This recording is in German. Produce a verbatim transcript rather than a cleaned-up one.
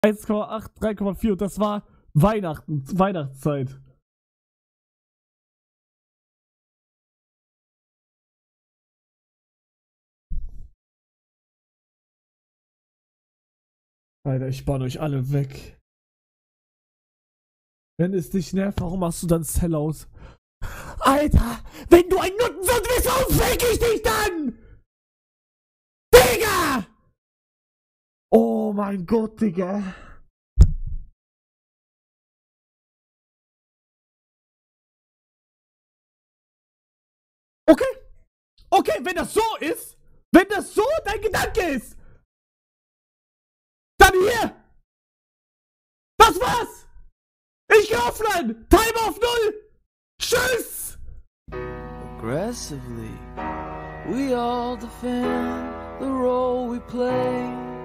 eins Komma acht, drei Komma vier und das war Weihnachten, Weihnachtszeit. Alter, ich bann euch alle weg. Wenn es dich nervt, warum machst du dann Sellout? Alter, wenn du ein Nuttensohn bist, warum fick ich dich dann? Digga! Oh mein Gott, Digga. Okay. Okay, wenn das so ist, wenn das so dein Gedanke ist, dann hier. Das war's. Ich geh offline. Time auf null. Tschüss. Aggressively, we all defend the role we play.